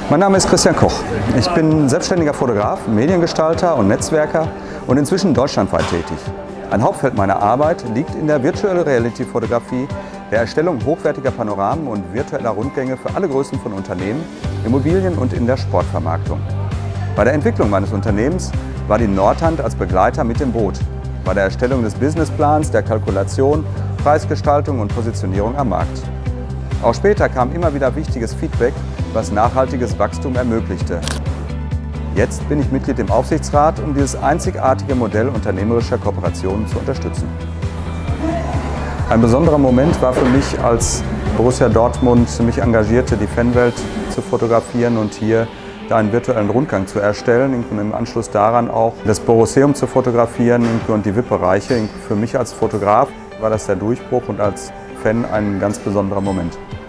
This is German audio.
Mein Name ist Christian Koch. Ich bin selbstständiger Fotograf, Mediengestalter und Netzwerker und inzwischen deutschlandweit tätig. Ein Hauptfeld meiner Arbeit liegt in der Virtual Reality Fotografie, der Erstellung hochwertiger Panoramen und virtueller Rundgänge für alle Größen von Unternehmen, Immobilien und in der Sportvermarktung. Bei der Entwicklung meines Unternehmens war die Nordhand als Begleiter mit dem Boot. Bei der Erstellung des Businessplans, der Kalkulation, Preisgestaltung und Positionierung am Markt. Auch später kam immer wieder wichtiges Feedback, was nachhaltiges Wachstum ermöglichte. Jetzt bin ich Mitglied im Aufsichtsrat, um dieses einzigartige Modell unternehmerischer Kooperationen zu unterstützen. Ein besonderer Moment war für mich, als Borussia Dortmund mich engagierte, die Fanwelt zu fotografieren und hier einen virtuellen Rundgang zu erstellen und im Anschluss daran auch das Borusseum zu fotografieren und die VIP-Bereiche. Für mich als Fotograf war das der Durchbruch und als Fan ein ganz besonderer Moment.